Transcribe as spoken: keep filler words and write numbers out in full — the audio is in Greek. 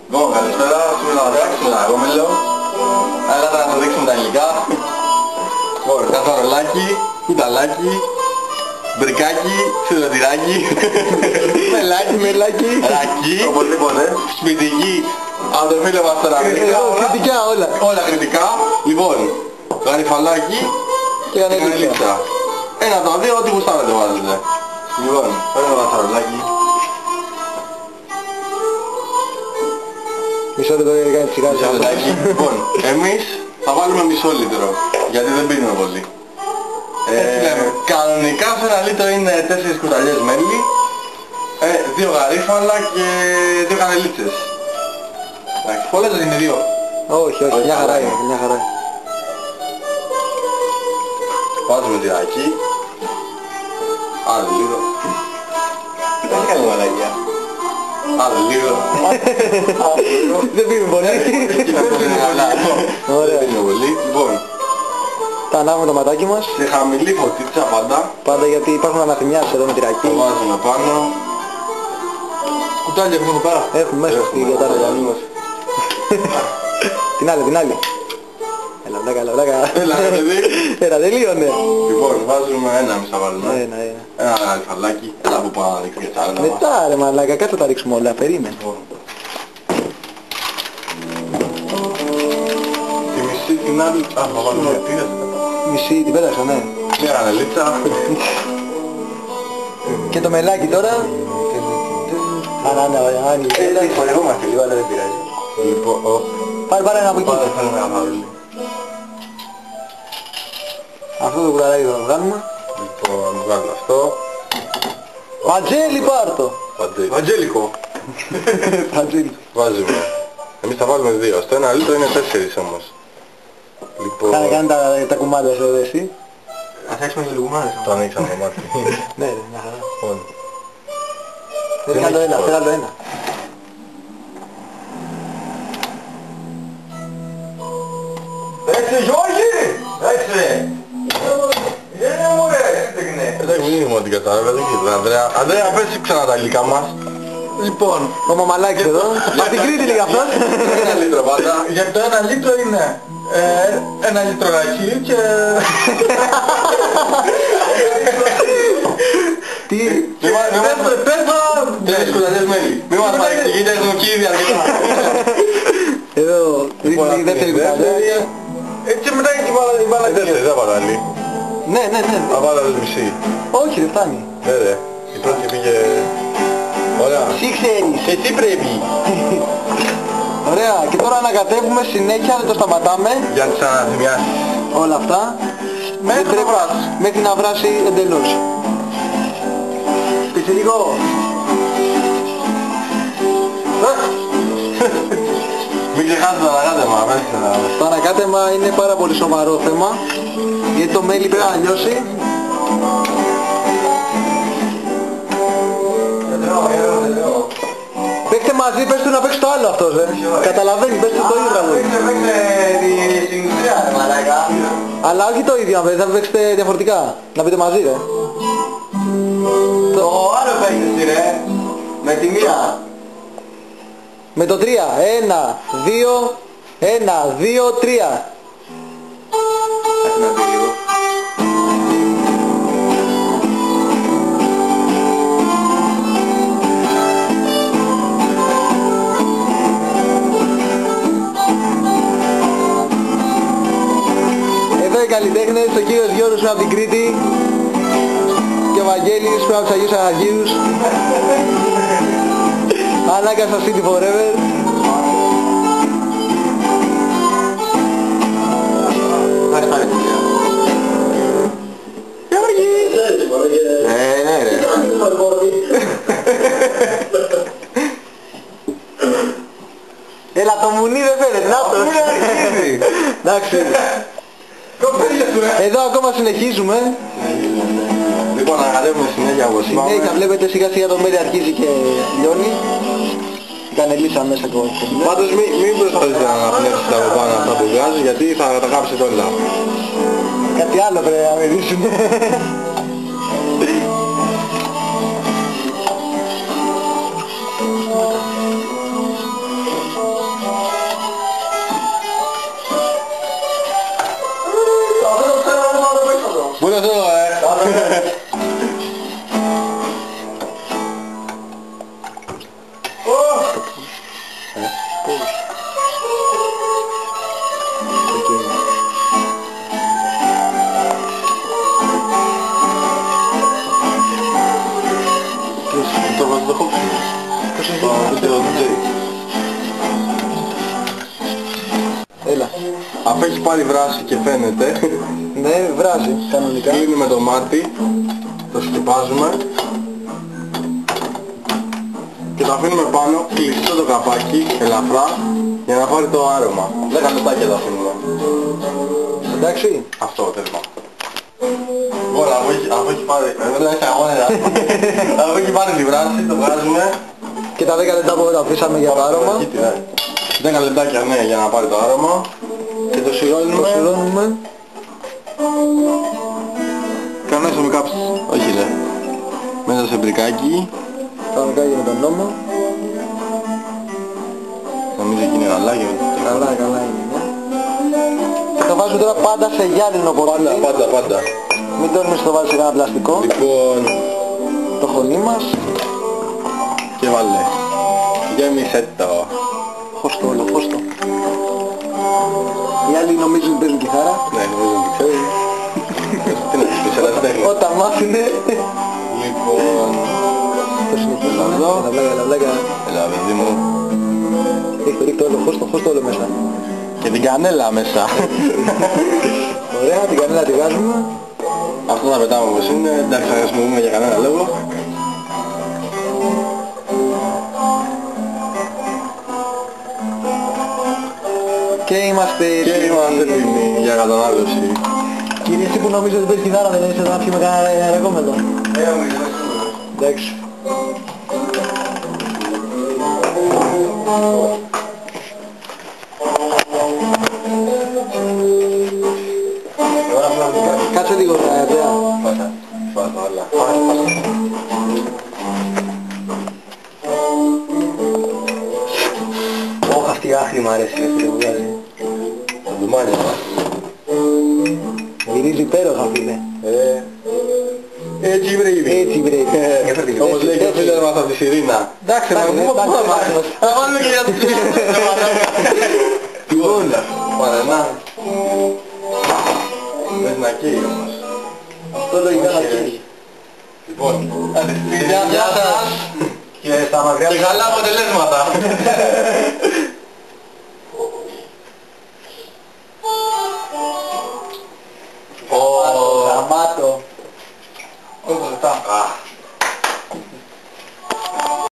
Λοιπόν, καλησπέρα, σήμερα θα δείξουμε ένα αγόμελο. Αλλά θα σας δείξουμε τα υλικά. Λοιπόν, καθαρολάκι, κουταλάκι, μπρικάκι, σιδηροτηράκι, μελάκι, μελάκι, ρακί, οπωσδήποτε, σπιτική, από το φίλο μας τώρα. Κριτικά όλα. Όλα κριτικά. Λοιπόν, γαριφαλάκι και κανελίτσα. Ένα από τα δύο, ό,τι γουστάρετε βάζετε. Λοιπόν, παίρνω το καθαρολάκι. Μισό λεπτό για να κάνει τσιγάρι. Λοιπόν, εμείς θα βάλουμε μισό λίτρο, γιατί δεν πίνουμε πολύ. Ε, κανονικά σε ένα λίτρο είναι τέσσερις κουταλιές μέλι, ε, δύο γαρίφαλα και δύο κανελίτσες. Εντάξει, πολλές δεν είναι δύο. Όχι, όχι, μια χαρά είναι, μια χαρά. Βάζουμε τυράκι. Άλλο λίγο. Δεν κάνει μαλακιά. Άλλο λίγο. Δεν πίνουμε πολύ. Ωραία. Δεν πίνουμε πολύ. Λοιπόν, τα ανάβουμε το ματάκι μας. σε χαμηλή φωτίτσα πάντα. Πάντα γιατί υπάρχουν αναθυμιάσεις εδώ με τυράκι. Το βάζουμε πάνω. Κουτάλια έχουμε εδώ πέρα. Έχουμε μέσα στη κατάρα. Την άλλη, την άλλη. Έλα βλάκα, έλα βλάκα. Έλα ρε παιδί. Έλα, τελείωνε. Λοιπόν, βάζουμε ένα εμείς θα βάλουμε. Ένα, ένα. Ένα αλφαλάκι. Έλα που πάω να ρίξω και τσάρα. Μετά ρε μαλάκα, κάτω τα ρίξουμε όλα, περίμενε. Τη μισή την άλλη. Α, θα βάλουμε τύρες. Μισή, την πέταξα, ναι. Μια κανελίτσα. Και το μελάκι τώρα. Αν, αν, αν, Έτσι χορευόμαστε λίγο, αλλά δεν πειράζει. Λοιπόν, ο... πάρε πάρε ένα από εκεί. Πάμε θέλουμε ένα φαρούλι. Αυτό το κουταλάκι θα το βγάλουμε. Λοιπόν, βγάλω αυτό. Παντζέλι πάρ' το. Παντζέλικο. Παντζέλικο. Παντζέλι. Βάζουμε. Εμείς θα βάλουμε δύο. Στο ένα λίτρο είναι τέσσερις όμως. Λοιπόν... Κάνε, κάνε τα, τα κουμάντια σου εδώ εσύ. Ας έξουμε και λίγο κουμάντια. Το ανοίξαμε το μάτι. Ναι ρε, μια χαρά. Λοιπόν. Θέλει άλλο ένα, θέλει άλλο ένα. Έξε Γιώργη! Έξε! Είναι μου ρε, έξε. Εντάξει, μην είναι μόνο την κατάλαβα, δεν ξέρω. Ανδρέα, Ανδρέα, πες ξανά τα υλικά μας. Λοιπόν, ο Μαμαλάκης εδώ. Απ' την Κρήτη λίγα αυτός. Ένα λίτρο πάντα. Για το ένα λίτρο είναι ε, ένα λίτρο ρακί και... Τι... Πες το! Τρεις κουταλιές μέλι. Μη μας παρεξηγείτε, έχουμε εκεί ήδη αρκετά. Εδώ, ρίχνει η δεύτερη κουταλιά. Έτσι μετά έχει η μπάλα και δεύτερη, δεν βάλω άλλη. Ναι, ναι, ναι. Θα βάλω άλλη μισή. Όχι ρε, φτάνει. Ναι ρε, η πρώτη πήγε... Ωραία. Εσύ ξέρεις. Εσύ πρέπει. Ωραία, και τώρα ανακατεύουμε συνέχεια, δεν το σταματάμε. Για τις αναθυμιάσεις. Όλα αυτά. Μέχρι Δεν πρέπει- να βράσει. Μέχρι να βράσει εντελώς. Πιτσιρικό. Μην ξεχάσετε το ανακάτεμα, μέσα να... Το ανακάτεμα είναι πάρα πολύ σοβαρό θέμα. Γιατί το μέλι πρέπει να λιώσει. Παίξτε μαζί, πες του να παίξει το άλλο αυτός, ε. Καταλαβαίνει, πες του το ίδιο τραγούδι. Αλλά όχι το ίδιο, αν θέλετε, θα παίξετε διαφορετικά. Να πείτε μαζί, ρε. Το άλλο παίξεις ρε, με τη μία. Με το τρία. Ένα, δύο, ένα, δύο, τρία. Ας να πει λίγο. Εδώ οι καλλιτέχνες, ο κύριος Γιώργος από την Κρήτη και ο Βαγγέλης που είναι από τους Αγίους Αναργίους. Ανάκα στο City Forever. Γιώργη! Ε, ναι ρε. Έλα το μουνί δεν φαίνεται, να το. Εντάξει. Εδώ ακόμα συνεχίζουμε. Λοιπόν, ανακατεύουμε συνέχεια όπως είπαμε. Συνέχεια βλέπετε σιγά σιγά το μέλι αρχίζει και λιώνει. Η κανελίτσα μέσα ακόμα. Πάντως μην, μην προσπαθείτε να αναπνεύσετε τα από πάνω αυτά που βγάζει, γιατί θα τα κάψετε όλα. Κάτι άλλο πρέπει να μυρίσουμε. Πώς. Το βάζω το χόψι. Πώς είναι Το βίντεο του τζέι. Έλα. Αφού έχει πάρει βράση και φαίνεται, Ναι, βράζει κανονικά. κλείνουμε το μάτι, το σκεπάζουμε και το αφήνουμε πάνω, κλειστό το καπάκι, ελαφρά, για να πάρει το άρωμα. δέκα λεπτάκια το αφήνουμε. Εντάξει. Αυτό τέλμα. Ωραία, αφού έχει, αφού έχει πάρει, ε, δεν έχει αγώνερα. Αφού έχει πάρει τη βράση, το βγάζουμε. Και τα δέκα λεπτά που τα αφήσαμε για το άρωμα. δέκα λεπτάκια, ναι, για να πάρει το άρωμα. Και το Το σιρώνουμε. σιρώνουμε. Κανένα με κάψεις. Όχι ρε. Μέσα σε μπρικάκι. Κανονικά για τον νόμο. Νομίζω εκεί είναι αλάγιο. Καλά, καλά είναι. Ναι. Και το βάζουμε τώρα πάντα σε γυάλινο ποτήρι. Πάντα, πάντα, πάντα. Μην τόλμης το βάλεις σε κανένα πλαστικό. Λοιπόν, Το χωνί μας. και βάλε. Γέμισε το. Χωστό όλο, χωστό. Οι άλλοι νομίζουν ότι παίζουν κιθάρα. Ναι, νομίζω ότι ξέρει. Τι να της πεις, αλλά δεν τέχνη. Όταν μάθουνε. Λοιπόν, Το συνεχίζουμε. Εδώ. Έλα βλάκα, έλα βλάκα. έλα παιδί μου. Ρίχτω, ρίχτω όλο, χωστό, χωστό όλο μέσα. Και την κανέλα μέσα. Ωραία, την κανέλα τη βγάζουμε. Αυτό να πετάμε όπως είναι, εντάξει θα χρησιμοποιούμε για κανένα λόγο. Και είμαστε... Και είμαστε έτοιμοι για κατανάλωση. Κύριε, εσύ που νομίζω ότι παίζεις κιθάρα δεν είσαι εδώ να πιούμε κανένα αερακόμενο. Εντάξει. Κάτσε λίγο, Αντρέα. Πάτα, πάτα όλα. Όχ, αυτή η άχρη μ' αρέσει, ρε φίλε, που βγάζει. Το ντουμάνι μας. Μυρίζει υπέροχα, φίλε. Ε, έτσι βρήδη. Έτσι, βρε. Ε, Όπως λέει και ο φίλος μας από τη Σιρήνα. Εντάξει, να πούμε πού θα πάμε. Θα βάλουμε και για τους φίλους. Λοιπόν, παρενά. Πες να καίει όμως. Αυτό λογικά θα καίει. Λοιπόν, γεια σας Και στα μακριά... και καλά αποτελέσματα. Γαμάτο. Όλα αυτά.